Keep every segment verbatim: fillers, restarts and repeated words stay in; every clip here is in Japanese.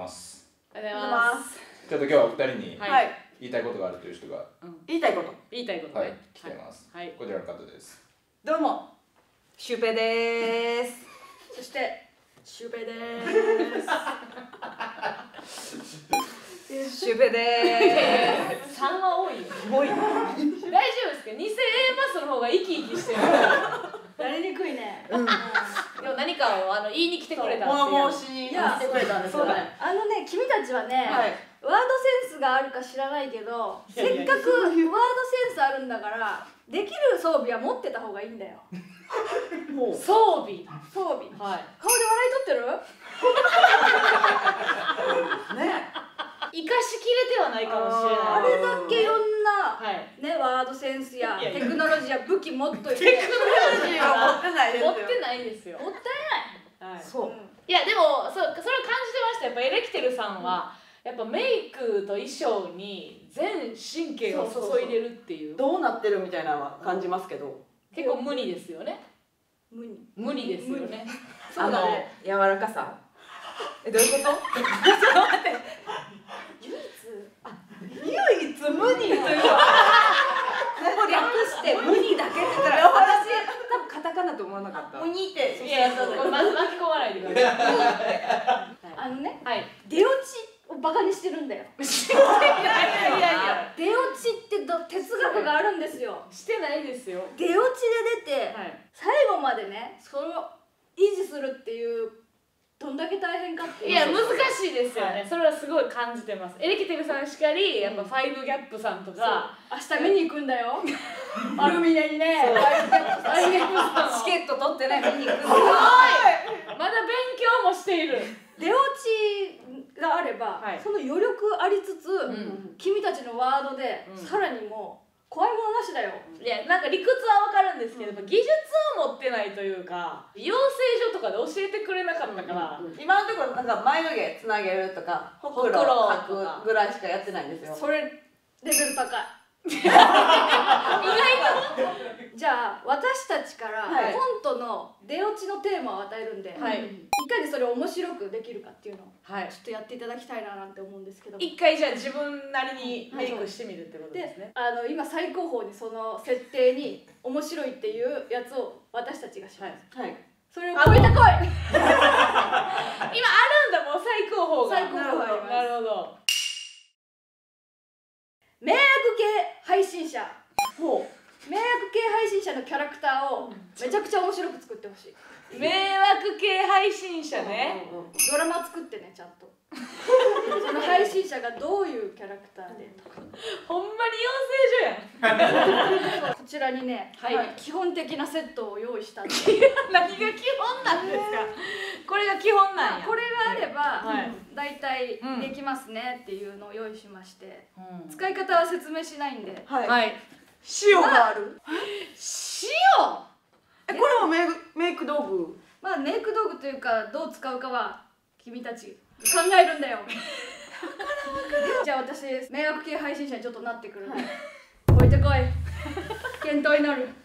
ます。 ありがとうございます。 ちょっと今日はお二人にはい言いたいことがあるという人が、 うん、言いたいこと言いたいことはい、 ね、 来てます。 はい、 こちらの方です。 どうも、シュウペイでーす。 そしてシュウペイでーす。シュウペイでーす。 さんは多いよ。多い。大丈夫ですか？偽 A マスの方が生き生きしてる。 やりにくいね。 うん。でも何かをあの言いに来てくれたっていう。 物申しに来てくれたんですよね。 あのね、君たちはね、 はい、 ワードセンスがあるか知らないけど、せっかくワードセンスあるんだから、できる装備は持ってた方がいいんだよ。 装備。 装備。 はい。 顔で笑い取ってる？ ね。 生かしきれてはないかもしれない。 あれだけいろんな、 はい、 ね、ワードセンスやテクノロジーや武器持っといて、 テクノロジーは持ってないですよ。 持ってないですよ。 もったいない。 はい。 そう。 いやでもそうそれを感じてました。やっぱエレキテルさんは、やっぱメイクと衣装に全神経を注いでるっていう。 どうなってるみたいなのは感じますけど。 結構無理ですよね。 無理。 無理ですよね。 あの柔らかさ。え、どういうこと？ちょっと待って。 唯一、 あ、唯一無二というか。略して無二だけって言ったら、私多分カタカナと思わなかった。無二って。 いや、そうそう、まず巻き込まないでください。 あのね、 はい、 出落ちをバカにしてるんだよ。 してないいやいや、 出落ちってど哲学があるんですよ。 してないですよ。 出落ちで出て、 はい、 最後までね、それを維持するっていうどんだけ大変かっていう。 いや難しいですよね。それはすごい感じてます。エレキテルさんしかり、やっぱファイブギャップさんとか、 明日見に行くんだよ。アルミネにね、ファイブギャップさんチケット取ってね、見に行く。すごい。まだ勉強もしている。 出落ちがあれば、はい、その余力ありつつ、うん、君たちのワードで、うん、さらにもう怖いものなしだよ。 いやなんか理屈はわかるんですけど、うん、技術を持ってないというか養成所とかで教えてくれなかったから、うんうん、 今のところなんか眉毛つなげるとかほくろ描くぐらいしかやってないんですよ。 それレベル高い。 意外とじゃあ私たちからコントの出落ちのテーマを与えるんで、はい、いかにそれを面白くできるかっていうのをちょっとやっていただきたいななんて思うんですけど、 一回じゃあ自分なりにメイクしてみるってことですね。 で、あの今最高峰にその設定に面白いっていうやつを私たちがします。はい、それを超えてこい。今あるんだ、もう最高峰が。 最高峰があります。 なるほど。 迷惑系配信者。ほう。迷惑系配信者のキャラクターをめちゃくちゃ面白く作ってほしい。 迷惑系配信者ね。 ドラマ作ってね、ちゃんと。その配信者がどういうキャラクターで。 ほんまに養成所やん。 こちらにね、はい、基本的なセットを用意したんで。 何が基本なんですか。これが基本なんや。 これがあれば、だいたいできますねっていうのを用意しまして、うん、使い方は説明しないんで。 はい。はい、塩がある。 塩。 え、これもメイクメイク道具。 まあメイク道具というかどう使うかは君たち考えるんだよ。じゃあ私迷惑系配信者にちょっとなってくる。はい、置いてこい。検討になる。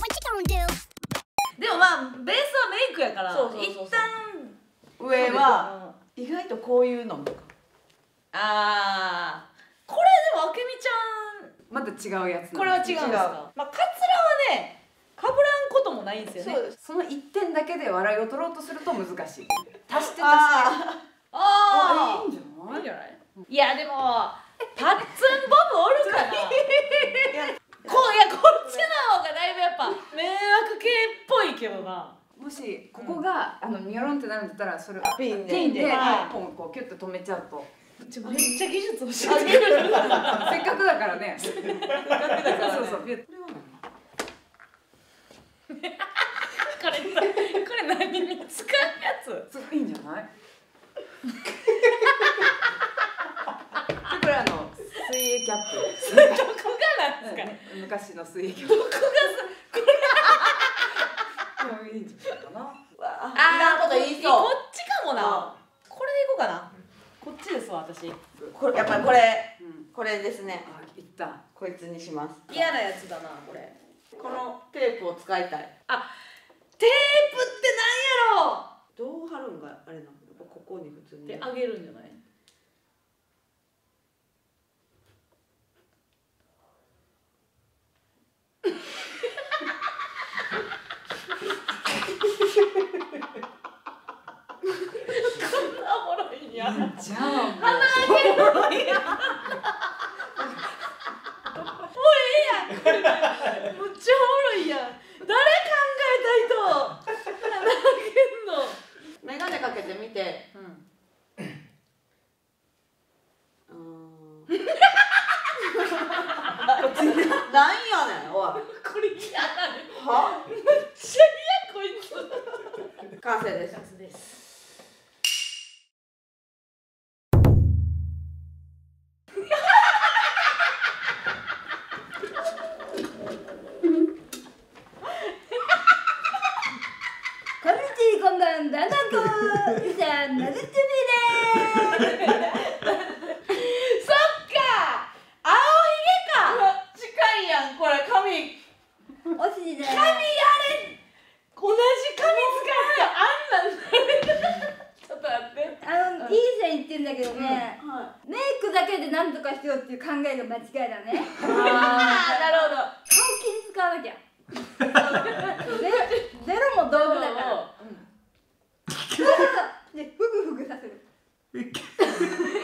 でもまあベースはメイクやから、一旦上は意外とこういうのとか。 ああ、これでもあけみちゃんまた違うやつ。 これは違うんですか。まあカツラはねかぶらんこともないんですよね。 そうです。その一点だけで笑いを取ろうとすると難しい。足して足して。 ああ、 いいんじゃない？いいんじゃない？ いやでもパッツンボブおるかな。こういやこっちの方がだいぶやっぱ迷惑系っぽいけどな。 もしここが、うん、あのニョロンってなるんだったらそれをピンでピンでポンこうキュッと止めちゃうと。 めっちゃ技術教えてくれる。 せっかくだからね。せっかくだからそうそう。これは何？これこれ何に使うやつ？ いいんじゃない？これあの水泳キャップ。 それどこがなんですか？ 昔の水泳キャップ。 どこがこれ？いいんじゃないかな。 ああ、いらんこと言いそう。こっちかもな。これでいこうかな。こっちですわ私。 これやっぱりこれこれですね。あ、いった。こいつにします。 嫌なやつだなこれ。 このテープを使いたい。 あ、テープってなんやろ。 どう貼るんがあれなの？ここに普通に。 で上げるんじゃない？ なおもろいんや。 じゃあ鼻開けるおもろいやん。もうええやんこれ。むっちゃおもろいやん。誰考えた人。鼻開けんの。 メガネかけてみて。 うん。 うーん。なんやねん、おい。 これ嫌なの。 は？ めっちゃ嫌こいつ。 完成です。 チャンスです。 こんにちは、こんばんは、だなこじゃあ、なるつみでーす。 そっか。青ひげか。近いやんこれ髪。 おしりでーす。 髪あれ同じ髪使ってあんなんちょっと待ってあの、いい線言ってんだけどね、 はメイクだけでなんとかしようっていう考えが間違いだね。 ああなるほど顔気に使わなきゃ。ゼゼロも道具だから。で、ふぐふぐさせる。そうそう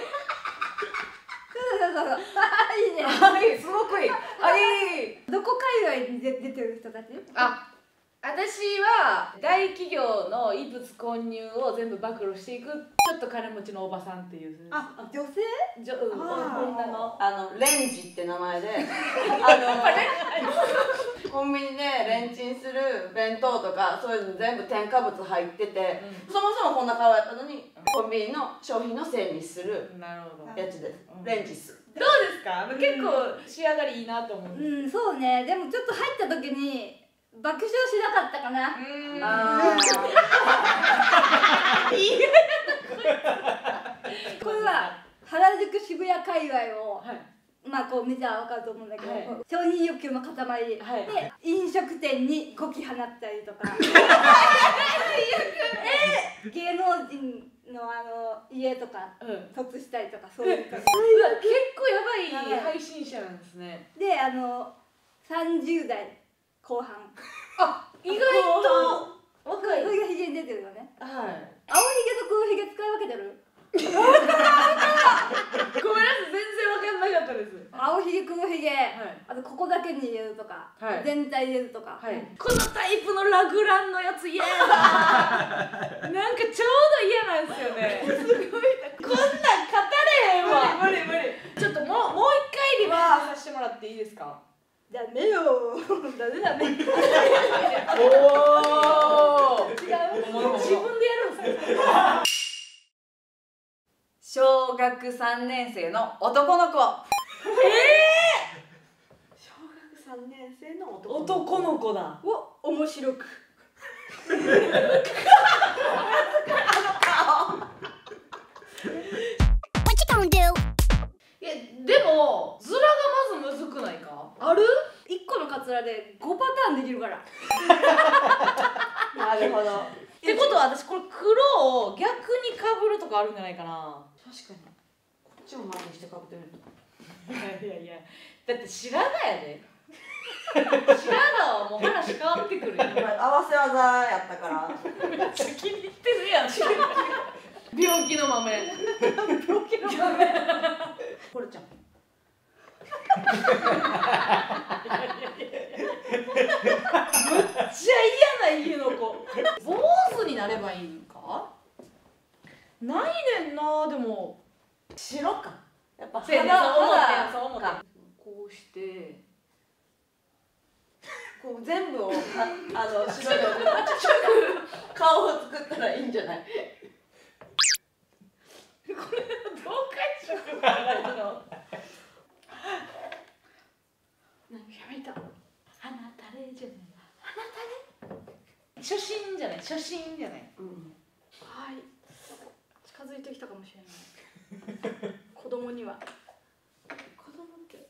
そうそう。あ、いいね。 あ、いい、すごくいい。あ、いい。 どこ界隈に出出てる人たち？ あ私は大企業の異物混入を全部暴露していくちょっと金持ちのおばさんっていうあ、女性？ じょうんあー女のあのレンジって名前で、あのコンビニでレンチンする弁当とかそういうの全部添加物入ってて、 うそもそもこんな顔やったのにコンビニの商品のせいにするなるほどやつです。 うんレンジス。 どうですか結構仕上がりいいなと思ううん、そうね。でもちょっと入った時に爆笑しなかったかな。 うんあこれは原宿渋谷界隈を、 はいまあこう見たら分かると思うんだけど、 はい承認欲求の塊、 はいで飲食店にこき放ったりとかで芸能人のあの家とかうん突したりとかそういう感うわ結構やばい配信者なんですねじであのさんじゅう代後半あ意外と若いそれがひげに出てるよね。 はい青ひげと黒ひげ使い分けてる？ ごめんなさい全然分かんなかったです青ひげ黒ひげ、 いあとここだけに入れるとか、 はい全体入れるとか、 はいこのタイプのラグランのやつ嫌やななんかちょうど嫌なんですよねすごいこんなん語れへんわ無理無理無理ちょっともうもう一回リバースさせてもらっていいですかダメよダメダメおお違う自分でやるんですか小学三年生の男の子。 小学さんねん生の男の子。 男の子だを面白くいやでもズラがまずむずくないかある？いっこのカツラでごパターンできるからなるほど。 ってことは私これ黒を逆にかぶるとかあるんじゃないかな確かに。こっちも前にしてかぶってみると。 いやいやいやだって白髪やで白髪はもう話変わってくるよ合わせ技やったから。 めっちゃ気に入ってるやん病気の豆病気の豆これちゃん。 むっちゃ嫌な家の子坊主になればいいんかないねんなでも白か。やっぱせやねんそう思ってんそう思ってんか。 こうしてこう全部をああの白いので顔を作ったらいいんじゃない？ これどう解釈がないのやめた鼻垂れじゃない鼻垂れ初心じゃない初心じゃないうん。 はい近づいてきたかもしれない子供には子供って。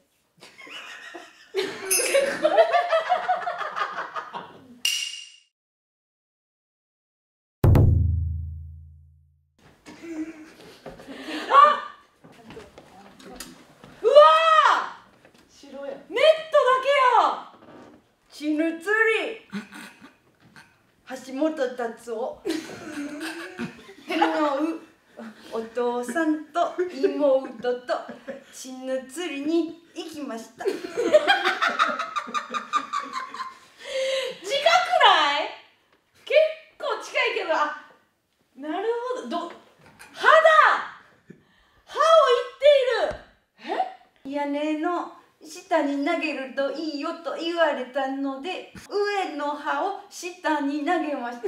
うわ白や。 ーネットだけや死ぬ釣り橋本達夫天皇お父さんと妹と血の釣りに行きました。 近くない結構近いけど、あ、なるほど。ど歯だ歯を言っている。え屋根の下に投げるといいよと言われたので上の歯を下に投げました。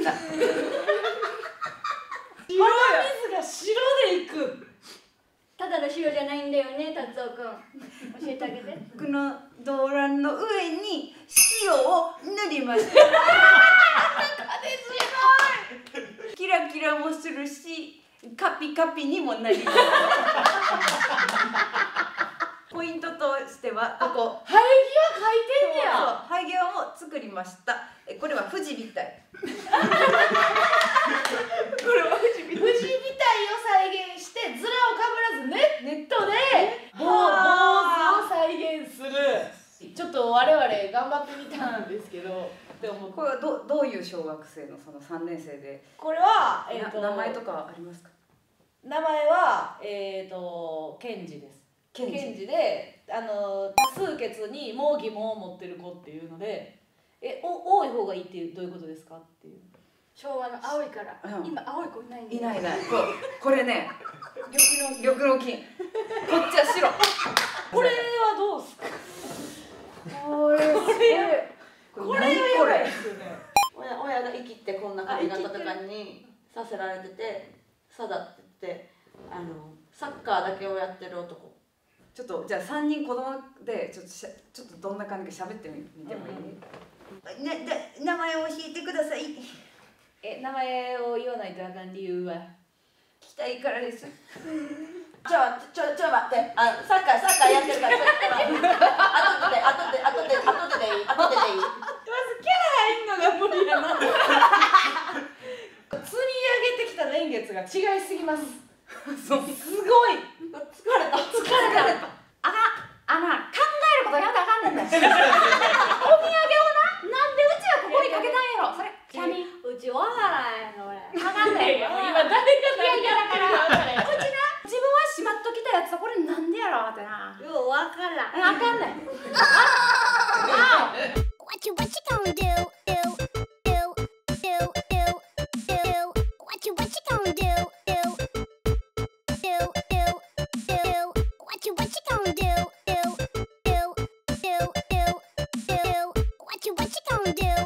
鼻水が白でいく。 ただの白じゃないんだよね、達夫くん。教えてあげて。 この動乱の上に塩を塗りました。キラキラもするしカピカピにもなります。ポイントとしてはここ生え際描いてんねや。 生え際も作りました。えこれは富士みたい。これは富士みたい。 富士みたいを再現してズラをかぶらずネネットで坊主を再現する。ちょっと我々頑張ってみたんですけど、でもこれはどどういう小学生のそのさんねん生で、 これは、えー、と名前とかありますか？ 名前はえっ、ー、とケンジです。ケンジで、あの多数決にもう疑問を持ってる子っていうので、えお多い方がいいっていうどういうことですかっていう。 昭和の青いから、 うん、 今青い子いないんで。 いないいない。ここれね、 緑の緑の金。こっちは白。 これはどうですか？ これこれこれはやばいですよね。 親親が生きてこんな髪型とかにさせられてて、育ってて、あのサッカーだけをやってる男。ちょっとじゃあさんにん子供でちょっとしゃちょっとどんな感じか喋ってみてもいい？ね、で名前を教えてください。 え名前を言わないとあかん理由は？ 聞きたいからです。ちょちょちょ待って、あサッカーサッカーやってるからちょっと後で後で後で後ででいい後ででいい。 まずキャラ入んのが無理やな。積み上げてきた年月が違いすぎます。すごい。 疲れた疲れた。 あかあな考えることやめたらあかんねんだよ。お土産をな、なんでうちはここにかけたんやろ。それキャミうちわからへんの俺。 あかんねん。 今誰が何やってるか分からへん。 うちな、自分はしまっときたやつはこれなんでやろってな。 ようわからん。 あかんねん。 What you what you gonna do? Do do do do do. What you what you gonna do? Do do do do. What you what you gonna do? Do do do do do. What you what you gonna do?